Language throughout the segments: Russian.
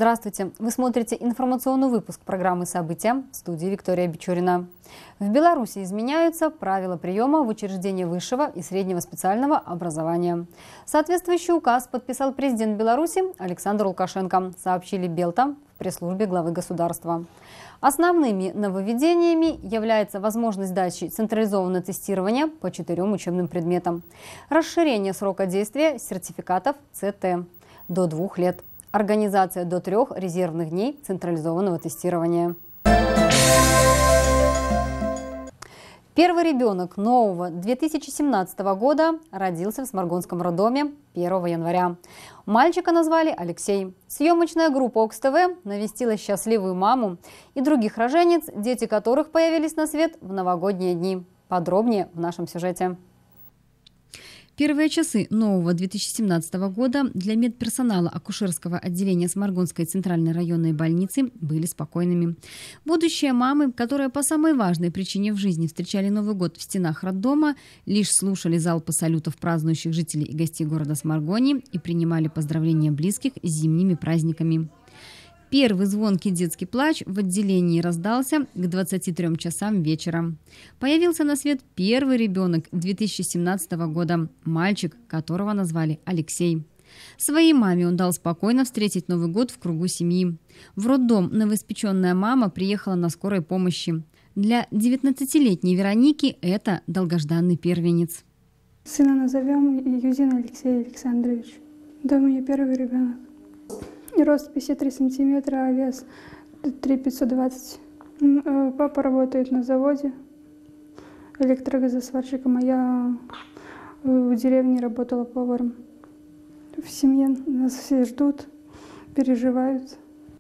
Здравствуйте! Вы смотрите информационный выпуск программы «События», в студии Виктория Бичурина. В Беларуси изменяются правила приема в учреждения высшего и среднего специального образования. Соответствующий указ подписал президент Беларуси Александр Лукашенко, сообщили Белта в пресс-службе главы государства. Основными нововведениями является возможность сдачи централизованного тестирования по 4 учебным предметам, расширение срока действия сертификатов ЦТ до 2 лет, организация до 3 резервных дней централизованного тестирования. Первый ребенок нового 2017 года родился в Сморгонском роддоме 1 января. Мальчика назвали Алексей. Съемочная группа ОКС-ТВ навестила счастливую маму и других роженец, дети которых появились на свет в новогодние дни. Подробнее в нашем сюжете. Первые часы нового 2017 года для медперсонала акушерского отделения Сморгонской центральной районной больницы были спокойными. Будущие мамы, которые по самой важной причине в жизни встречали Новый год в стенах роддома, лишь слушали залпы салютов празднующих жителей и гостей города Сморгони и принимали поздравления близких с зимними праздниками. Первый звонкий детский плач в отделении раздался к 23 часам вечера. Появился на свет первый ребенок 2017 года, мальчик, которого назвали Алексей. Своей маме он дал спокойно встретить Новый год в кругу семьи. В роддом новоиспеченная мама приехала на скорой помощи. Для 19-летней Вероники это долгожданный первенец. Сына назовем Юзин Алексей Александрович. Да, у меня первый ребенок. Рост 53 сантиметра, а вес 3,520. Папа работает на заводе электрогазосварщиком, а я в деревне работала поваром. В семье нас все ждут, переживают.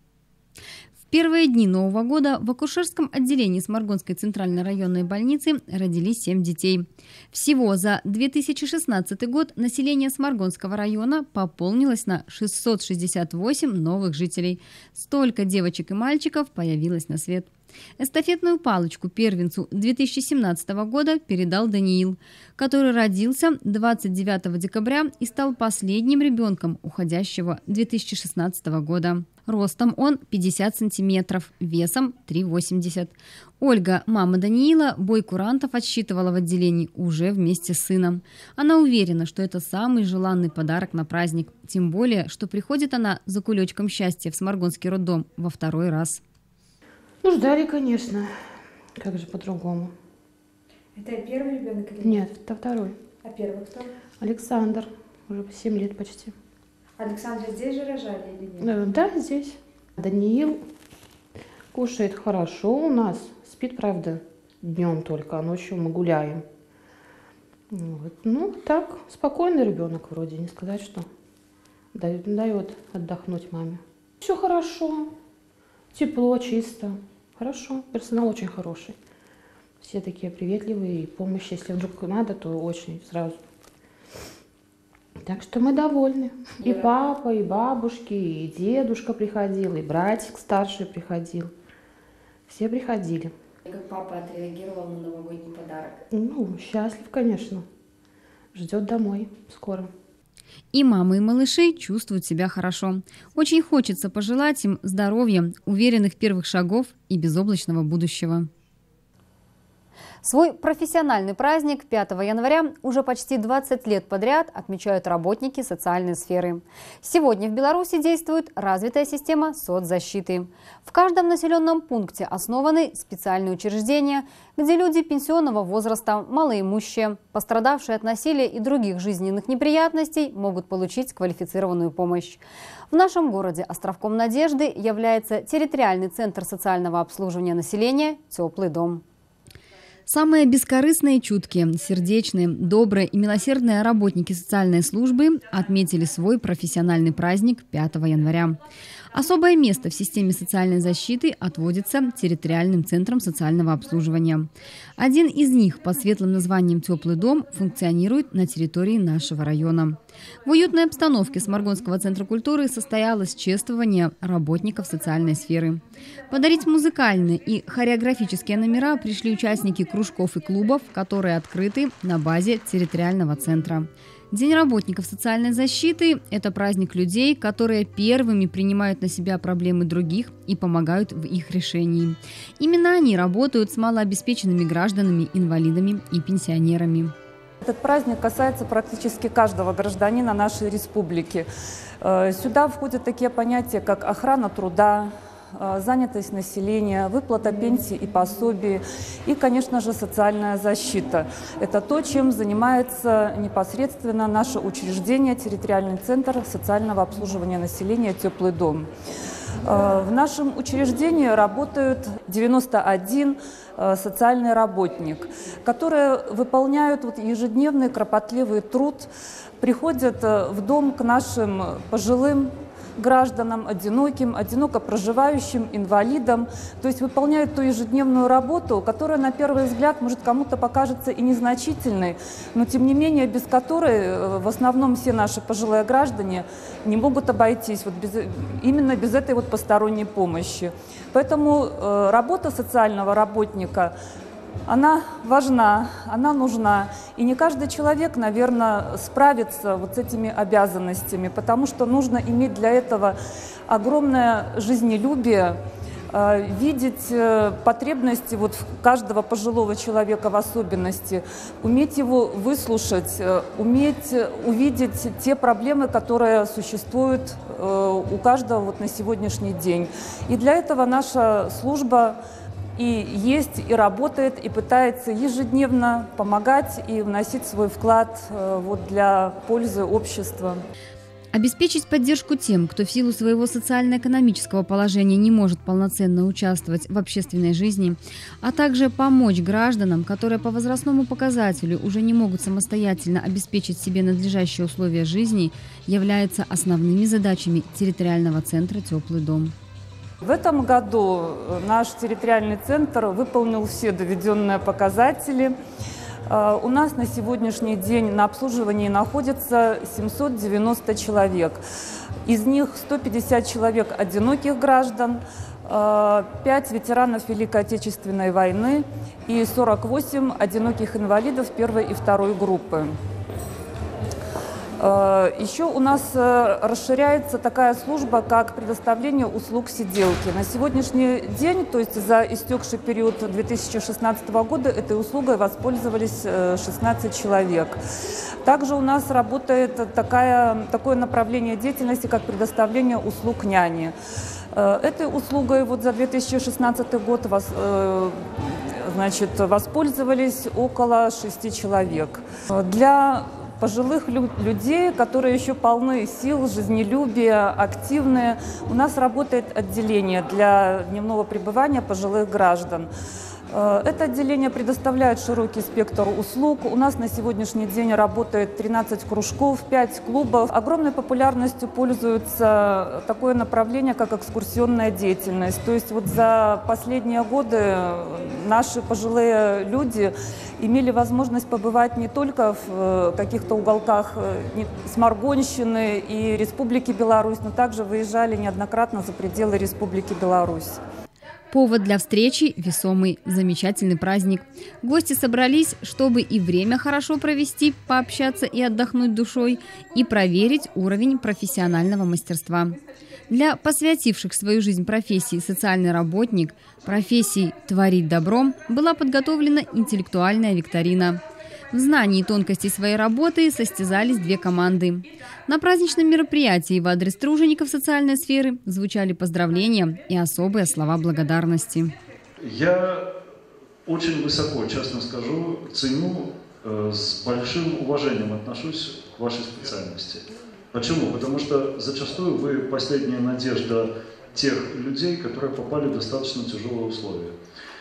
В первые дни Нового года в акушерском отделении Сморгонской центральной районной больницы родились 7 детей. Всего за 2016 год население Сморгонского района пополнилось на 668 новых жителей. Столько девочек и мальчиков появилось на свет. Эстафетную палочку первенцу 2017 года передал Даниил, который родился 29 декабря и стал последним ребенком уходящего 2016 года. Ростом он 50 сантиметров, весом 3,80. Ольга, мама Даниила, бой курантов отсчитывала в отделении уже вместе с сыном. Она уверена, что это самый желанный подарок на праздник. Тем более, что приходит она за кулечком счастья в Сморгонский роддом во 2-й раз. Ну, ждали, конечно. Как же по-другому. Это первый ребенок или нет? Нет, это 2-й. А первый кто? Александр. Уже 7 лет почти. Александра здесь же рожали или нет? Да, здесь. Даниил кушает хорошо у нас. Спит, правда, днем только, а ночью мы гуляем. Вот. Ну, так, спокойный ребенок вроде, не сказать, что дает отдохнуть маме. Все хорошо, тепло, чисто, хорошо. Персонал очень хороший. Все такие приветливые, и помощь, если вдруг надо, то очень сразу. Так что мы довольны. И папа, и бабушки, и дедушка приходил, и братик старший приходил. Все приходили. И как папа отреагировал на новогодний подарок? Ну, счастлив, конечно. Ждет домой скоро. И мамы, и малыши чувствуют себя хорошо. Очень хочется пожелать им здоровья, уверенных первых шагов и безоблачного будущего. Свой профессиональный праздник 5 января уже почти 20 лет подряд отмечают работники социальной сферы. Сегодня в Беларуси действует развитая система соцзащиты. В каждом населенном пункте основаны специальные учреждения, где люди пенсионного возраста, малоимущие, пострадавшие от насилия и других жизненных неприятностей могут получить квалифицированную помощь. В нашем городе островком надежды является территориальный центр социального обслуживания населения «Теплый дом». Самые бескорыстные и чуткие, сердечные, добрые и милосердные работники социальной службы отметили свой профессиональный праздник 5 января. Особое место в системе социальной защиты отводится территориальным центрам социального обслуживания. Один из них под светлым названием «Теплый дом» функционирует на территории нашего района. В уютной обстановке Сморгонского центра культуры состоялось чествование работников социальной сферы. Подарить музыкальные и хореографические номера пришли участники кружков и клубов, которые открыты на базе территориального центра. День работников социальной защиты – это праздник людей, которые первыми принимают на себя проблемы других и помогают в их решении. Именно они работают с малообеспеченными гражданами, инвалидами и пенсионерами. Этот праздник касается практически каждого гражданина нашей республики. Сюда входят такие понятия, как охрана труда, занятость населения, выплата пенсий и пособий и, конечно же, социальная защита. Это то, чем занимается непосредственно наше учреждение, территориальный центр социального обслуживания населения «Теплый дом». В нашем учреждении работают 91 социальный работник, которые выполняют ежедневный кропотливый труд, приходят в дом к нашим пожилым гражданам, одиноким, одиноко проживающим, инвалидам, то есть выполняют ту ежедневную работу, которая на первый взгляд может кому-то покажется и незначительной, но тем не менее без которой в основном все наши пожилые граждане не могут обойтись именно без этой посторонней помощи. Поэтому работа социального работника, она важна, она нужна. И не каждый человек, наверное, справится с этими обязанностями, потому что нужно иметь для этого огромное жизнелюбие, видеть потребности каждого пожилого человека в особенности, уметь его выслушать, уметь увидеть те проблемы, которые существуют у каждого на сегодняшний день. И для этого наша служба и есть, и работает, и пытается ежедневно помогать и вносить свой вклад для пользы общества. Обеспечить поддержку тем, кто в силу своего социально-экономического положения не может полноценно участвовать в общественной жизни, а также помочь гражданам, которые по возрастному показателю уже не могут самостоятельно обеспечить себе надлежащие условия жизни, является основными задачами территориального центра «Теплый дом». В этом году наш территориальный центр выполнил все доведенные показатели. У нас на сегодняшний день на обслуживании находится 790 человек. Из них 150 человек одиноких граждан, 5 ветеранов Великой Отечественной войны и 48 одиноких инвалидов первой и второй группы. Еще у нас расширяется такая служба, как предоставление услуг сиделки. На сегодняшний день, то есть за истекший период 2016 года, этой услугой воспользовались 16 человек. Также у нас работает такое направление деятельности, как предоставление услуг няни. Этой услугой за 2016 год воспользовались около 6 человек. Для пожилых людей, которые еще полны сил, жизнелюбия, активные. У нас работает отделение для дневного пребывания пожилых граждан. Это отделение предоставляет широкий спектр услуг. У нас на сегодняшний день работает 13 кружков, 5 клубов. Огромной популярностью пользуется такое направление, как экскурсионная деятельность. То есть за последние годы наши пожилые люди имели возможность побывать не только в каких-то уголках Сморгонщины и Республики Беларусь, но также выезжали неоднократно за пределы Республики Беларусь. Повод для встречи – весомый, замечательный праздник. Гости собрались, чтобы и время хорошо провести, пообщаться и отдохнуть душой, и проверить уровень профессионального мастерства. Для посвятивших свою жизнь профессии социальный работник, профессии «творить добром» была подготовлена интеллектуальная викторина. В знании тонкостей своей работы состязались 2 команды. На праздничном мероприятии в адрес тружеников социальной сферы звучали поздравления и особые слова благодарности. Я очень высоко, честно скажу, ценю, с большим уважением отношусь к вашей специальности. Почему? Потому что зачастую вы последняя надежда тех людей, которые попали в достаточно тяжелые условия.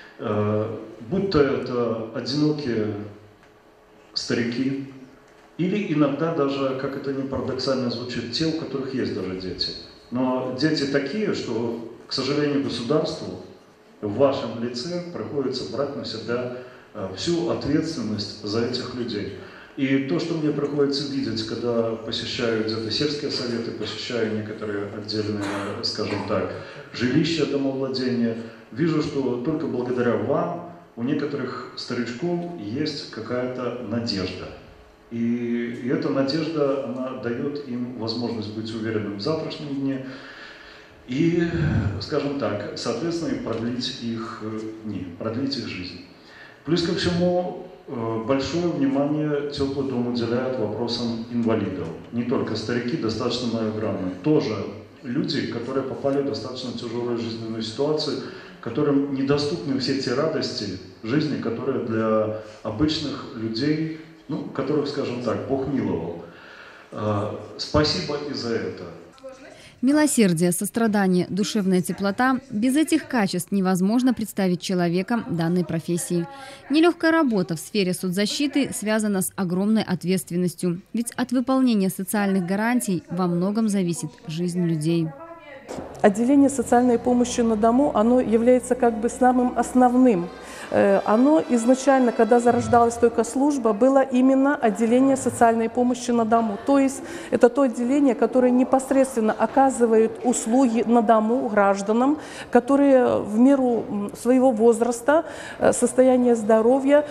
Будь то это одинокие старики, или иногда даже, как это ни парадоксально звучит, те, у которых есть даже дети. Но дети такие, что, к сожалению, государству в вашем лице приходится брать на себя всю ответственность за этих людей. И то, что мне приходится видеть, когда посещаю где-то сельские советы, посещаю некоторые отдельные, скажем так, жилища, домовладения, вижу, что только благодаря вам у некоторых старичков есть какая-то надежда. И эта надежда, она дает им возможность быть уверенным в завтрашнем дне и, скажем так, соответственно, и продлить их дни, продлить их жизнь. Плюс ко всему, большое внимание Теплый дом уделяет вопросам инвалидов. Не только старики, достаточно многогранные, тоже люди, которые попали в достаточно тяжелую жизненную ситуацию, которым недоступны все те радости жизни, которые для обычных людей, ну, которых, скажем так, Бог миловал. Спасибо и за это. Милосердие, сострадание, душевная теплота – без этих качеств невозможно представить человека данной профессии. Нелегкая работа в сфере соцзащиты связана с огромной ответственностью, ведь от выполнения социальных гарантий во многом зависит жизнь людей. Отделение социальной помощи на дому, оно является как бы самым основным. Оно изначально, когда зарождалась только служба, было именно отделение социальной помощи на дому. То есть это то отделение, которое непосредственно оказывает услуги на дому гражданам, которые в меру своего возраста, состояния здоровья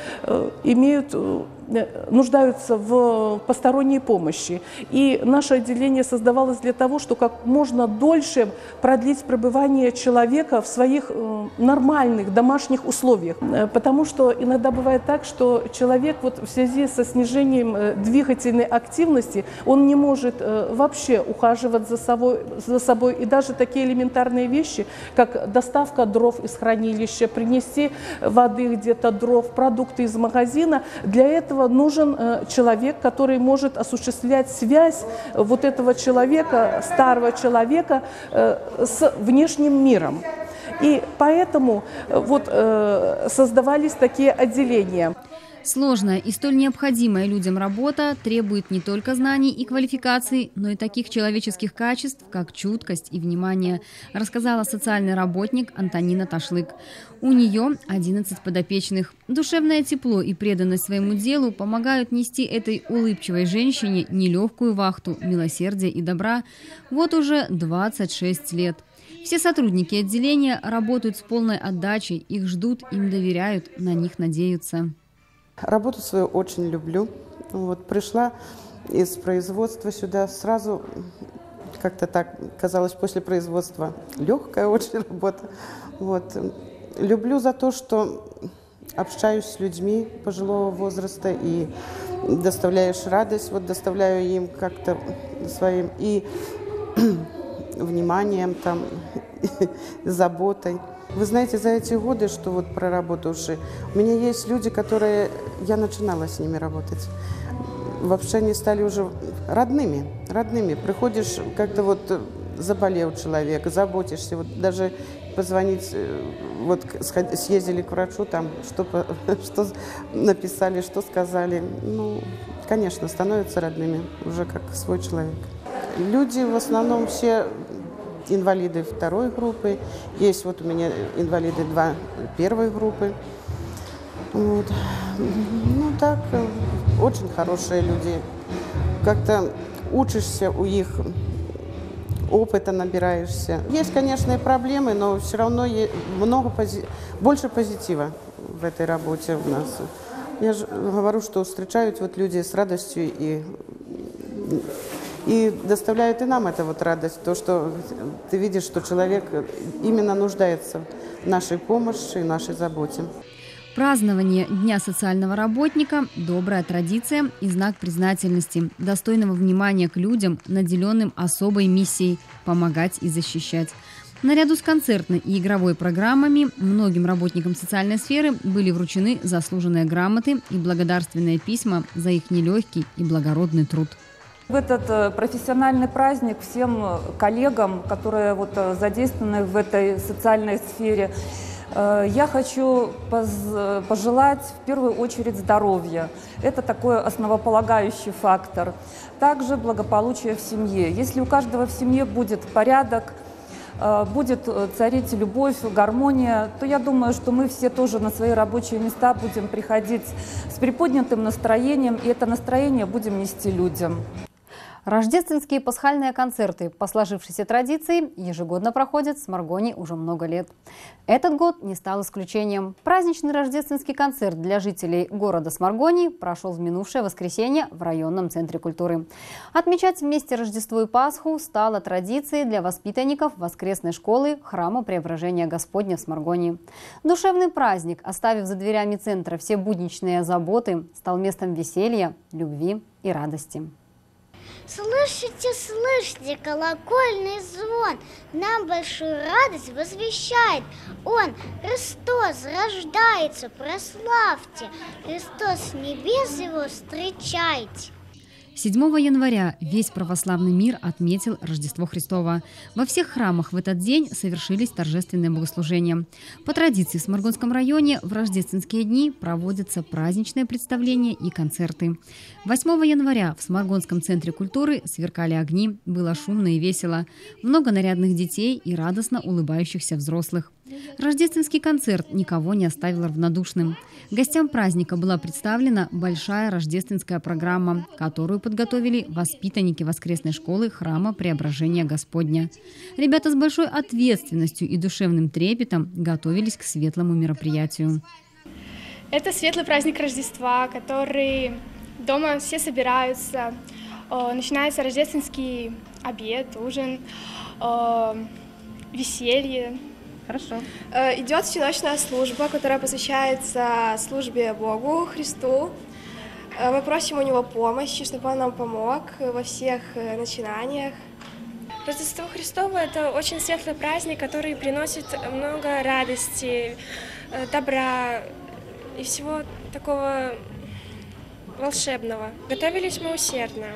нуждаются в посторонней помощи. И наше отделение создавалось для того, чтобы как можно дольше продлить пребывание человека в своих нормальных домашних условиях. Потому что иногда бывает так, что человек вот в связи со снижением двигательной активности, он не может вообще ухаживать за собой. И даже такие элементарные вещи, как доставка дров из хранилища, принести воды где-то, дров, продукты из магазина, для этого нужен человек, который может осуществлять связь вот этого человека, старого человека, с внешним миром. И поэтому вот создавались такие отделения. Сложная и столь необходимая людям работа требует не только знаний и квалификаций, но и таких человеческих качеств, как чуткость и внимание, рассказала социальный работник Антонина Ташлык. У нее 11 подопечных. Душевное тепло и преданность своему делу помогают нести этой улыбчивой женщине нелегкую вахту милосердия и добра вот уже 26 лет. Все сотрудники отделения работают с полной отдачей, их ждут, им доверяют, на них надеются. Работу свою очень люблю. Вот, пришла из производства сюда сразу, как-то так казалось, после производства легкая очень работа. Вот. Люблю за то, что общаюсь с людьми пожилого возраста и доставляешь радость, вот доставляю им как-то своим и вниманием, там, заботой. Вы знаете, за эти годы, что вот проработавшие, у меня есть люди, которые... Я начинала с ними работать. Вообще они стали уже родными. Приходишь, как-то вот заболел человек, заботишься. Вот даже позвонить, вот съездили к врачу, там, что написали, что сказали. Ну, конечно, становятся родными, уже как свой человек. Люди в основном все... инвалиды второй группы, есть вот у меня инвалиды первой группы. Вот. Ну так, очень хорошие люди. Как-то учишься у них, опыта набираешься. Есть, конечно, и проблемы, но все равно больше позитива в этой работе у нас. Я же говорю, что встречают вот люди с радостью и доставляет и нам это вот радость, то, что ты видишь, что человек именно нуждается в нашей помощи и нашей заботе. Празднование Дня социального работника – добрая традиция и знак признательности, достойного внимания к людям, наделенным особой миссией – помогать и защищать. Наряду с концертной и игровой программами многим работникам социальной сферы были вручены заслуженные грамоты и благодарственные письма за их нелегкий и благородный труд. В этот профессиональный праздник всем коллегам, которые вот задействованы в этой социальной сфере, я хочу пожелать в первую очередь здоровья. Это такой основополагающий фактор. Также благополучие в семье. Если у каждого в семье будет порядок, будет царить любовь, гармония, то я думаю, что мы все тоже на свои рабочие места будем приходить с приподнятым настроением, и это настроение будем нести людям. Рождественские пасхальные концерты по сложившейся традиции ежегодно проходят в Сморгоне уже много лет. Этот год не стал исключением. Праздничный рождественский концерт для жителей города Сморгони прошел в минувшее воскресенье в районном центре культуры. Отмечать вместе Рождество и Пасху стало традицией для воспитанников воскресной школы храма Преображения Господня в Сморгони. Душевный праздник, оставив за дверями центра все будничные заботы, стал местом веселья, любви и радости. Слышите, слышите, колокольный звон, нам большую радость возвещает Он. Христос рождается, прославьте, Христос с небес его встречайте. 7 января весь православный мир отметил Рождество Христово. Во всех храмах в этот день совершились торжественные богослужения. По традиции в Сморгонском районе в рождественские дни проводятся праздничные представления и концерты. 8 января в Сморгонском центре культуры сверкали огни, было шумно и весело. Много нарядных детей и радостно улыбающихся взрослых. Рождественский концерт никого не оставил равнодушным. Гостям праздника была представлена большая рождественская программа, которую подготовили воспитанники воскресной школы храма Преображения Господня. Ребята с большой ответственностью и душевным трепетом готовились к светлому мероприятию. Это светлый праздник Рождества, который дома все собираются. Начинается рождественский обед, ужин, веселье. Хорошо. Идет всеночная служба, которая посвящается службе Богу, Христу. Мы просим у Него помощи, чтобы Он нам помог во всех начинаниях. Рождество Христово – это очень светлый праздник, который приносит много радости, добра и всего такого волшебного. Готовились мы усердно.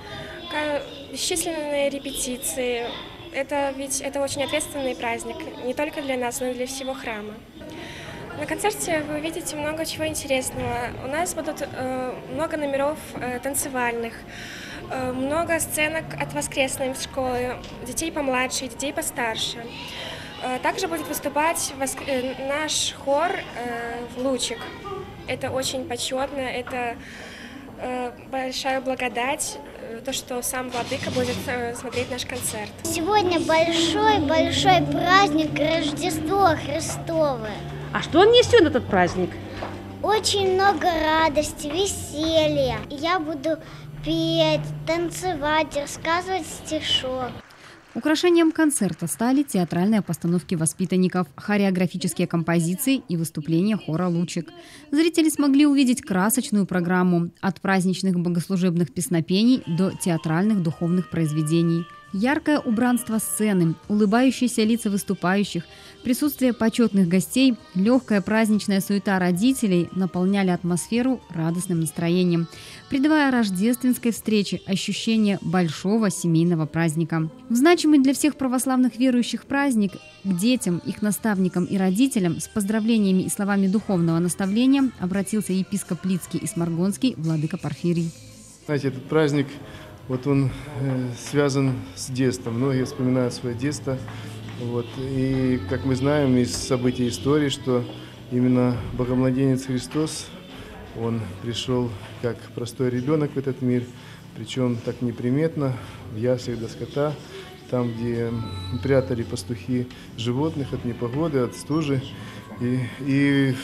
Бесчисленные репетиции. Это очень ответственный праздник, не только для нас, но и для всего храма. На концерте вы увидите много чего интересного. У нас будут много номеров танцевальных, много сценок от воскресной школы, детей помладше, детей постарше. Также будет выступать наш хор «Лучик». Это очень почетно, это большая благодать, то, что сам Владыка будет смотреть наш концерт. Сегодня большой праздник Рождество Христово. А что он несет, этот праздник? Очень много радости, веселья. Я буду петь, танцевать, рассказывать стишок. Украшением концерта стали театральные постановки воспитанников, хореографические композиции и выступления хора «Лучик». Зрители смогли увидеть красочную программу от праздничных богослужебных песнопений до театральных духовных произведений. Яркое убранство сцены, улыбающиеся лица выступающих, присутствие почетных гостей, легкая праздничная суета родителей наполняли атмосферу радостным настроением, придавая рождественской встрече ощущение большого семейного праздника. В значимый для всех православных верующих праздник к детям, их наставникам и родителям с поздравлениями и словами духовного наставления обратился епископ Лидский и Сморгонский владыка Порфирий. Знаете, этот праздник, вот он связан с детством. Многие вспоминают свое детство. Вот. И, как мы знаем из событий истории, что именно Богомладенец Христос, он пришел как простой ребенок в этот мир, причем так неприметно, в яслях до скота, там, где прятали пастухи животных от непогоды, от стужи. И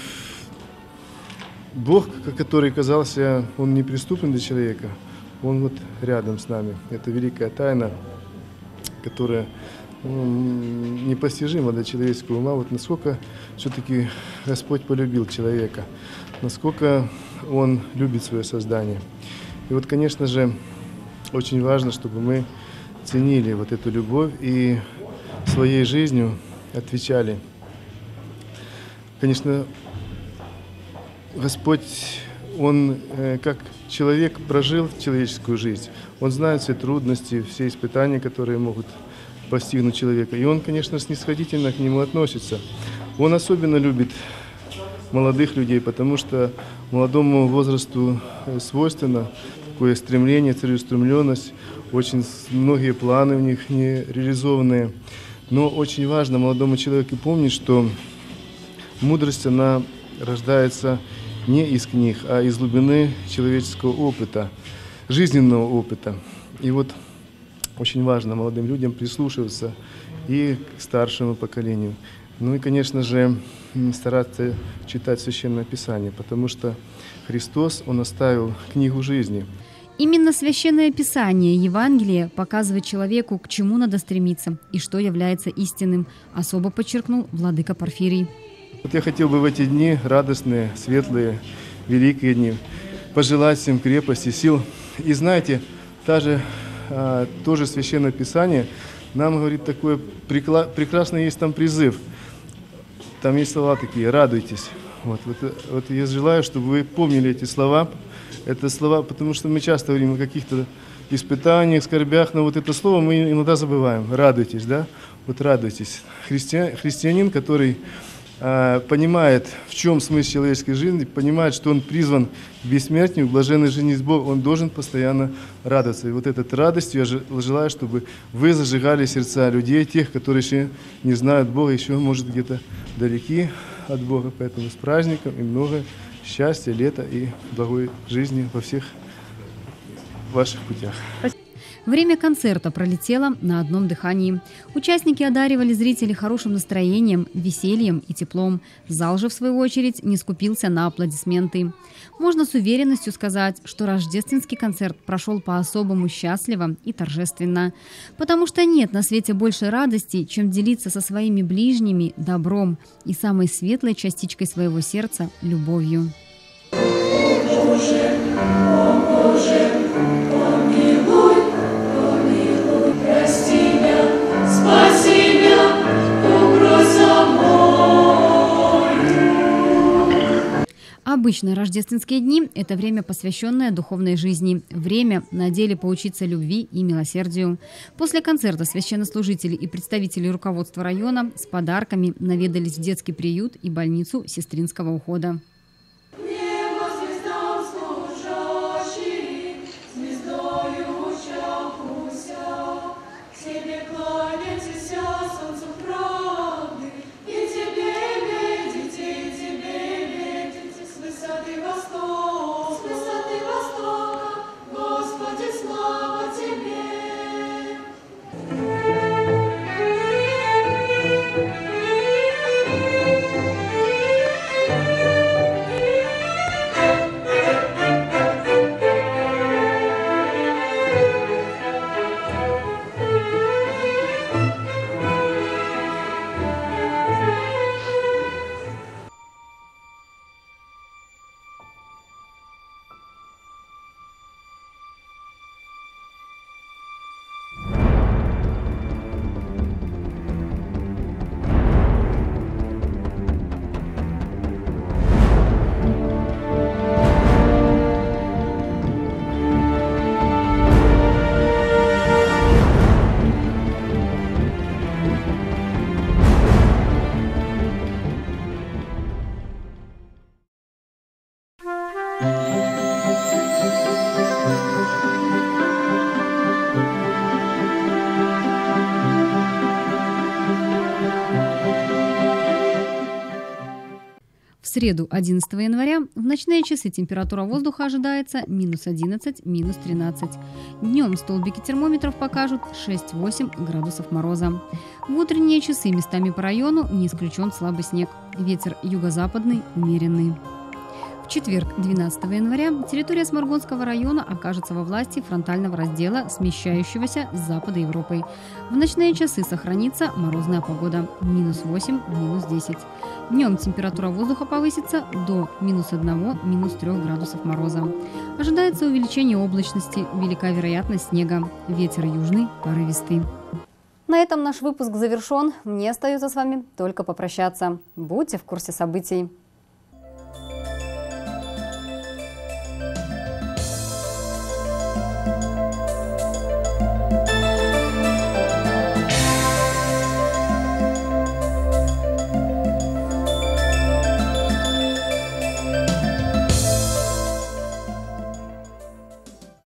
Бог, который казался, он неприступен для человека, он вот рядом с нами. Это великая тайна, которая непостижима для человеческого ума. Вот насколько все-таки Господь полюбил человека, насколько Он любит свое создание. И вот, конечно же, очень важно, чтобы мы ценили вот эту любовь и своей жизнью отвечали. Конечно, Господь, Он как человек прожил человеческую жизнь, Он знает все трудности, все испытания, которые могут постигнуть человека. И Он, конечно, снисходительно к нему относится. Он особенно любит молодых людей, потому что молодому возрасту свойственно такое стремление, целеустремленность, очень многие планы у них не реализованные. Но очень важно молодому человеку помнить, что мудрость, она рождается не из книг, а из глубины человеческого опыта, жизненного опыта. И вот очень важно молодым людям прислушиваться и к старшему поколению. Ну и, конечно же, стараться читать Священное Писание, потому что Христос, Он оставил книгу жизни. Именно Священное Писание, Евангелие, показывает человеку, к чему надо стремиться и что является истинным, особо подчеркнул владыка Порфирий. Вот я хотел бы в эти дни, радостные, светлые, великие дни, пожелать всем крепости, сил. И знаете, тоже Священное Писание нам говорит такое, прекрасный есть там призыв. Там есть слова такие: «Радуйтесь». Вот я желаю, чтобы вы помнили эти слова. Это слова, потому что мы часто говорим о каких-то испытаниях, скорбях, но вот это слово мы иногда забываем. Радуйтесь, да? Вот радуйтесь. Христианин, который понимает, в чем смысл человеческой жизни, понимает, что он призван к бессмертию, к блаженной жизни с Богом, он должен постоянно радоваться. И вот этой радостью я желаю, чтобы вы зажигали сердца людей, тех, которые еще не знают Бога, еще, может, где-то далеки от Бога. Поэтому с праздником и много счастья, лета и благой жизни во всех ваших путях. Время концерта пролетело на одном дыхании. Участники одаривали зрителей хорошим настроением, весельем и теплом. Зал же, в свою очередь, не скупился на аплодисменты. Можно с уверенностью сказать, что рождественский концерт прошел по-особому счастливо и торжественно. Потому что нет на свете больше радости, чем делиться со своими ближними добром и самой светлой частичкой своего сердца – любовью. Обычно рождественские дни – это время, посвященное духовной жизни, время на деле поучиться любви и милосердию. После концерта священнослужители и представители руководства района с подарками наведались в детский приют и больницу сестринского ухода. В среду, 11 января, в ночные часы температура воздуха ожидается минус 11, минус 13. Днем столбики термометров покажут 6-8 градусов мороза. В утренние часы местами по району не исключен слабый снег. Ветер юго-западный умеренный. В четверг, 12 января, территория Сморгонского района окажется во власти фронтального раздела, смещающегося с запада Европы. В ночные часы сохранится морозная погода – минус 8, минус 10. Днем температура воздуха повысится до минус 1, минус 3 градусов мороза. Ожидается увеличение облачности, велика вероятность снега. Ветер южный, порывистый. На этом наш выпуск завершен. Мне остается с вами только попрощаться. Будьте в курсе событий.